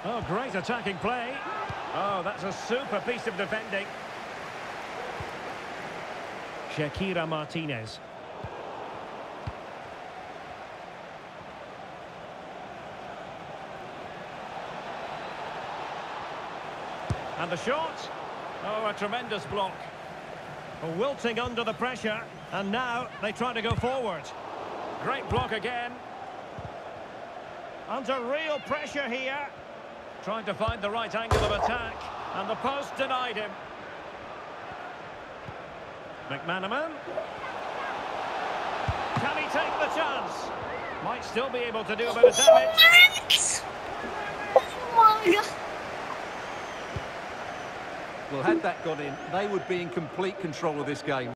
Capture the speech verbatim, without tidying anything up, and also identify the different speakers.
Speaker 1: Oh, great attacking play. Oh, that's a super piece of defending. Shakira Martinez. And the shot. Oh, a tremendous block. Wilting under the pressure. And now they try to go forward. Great block again. Under real pressure here. Trying to find the right angle of attack. And the post denied him. McManaman. Can he take the chance? Might still be able to do a bit of damage.
Speaker 2: Oh my God.
Speaker 3: Well, had that got in, they would be in complete control of this game.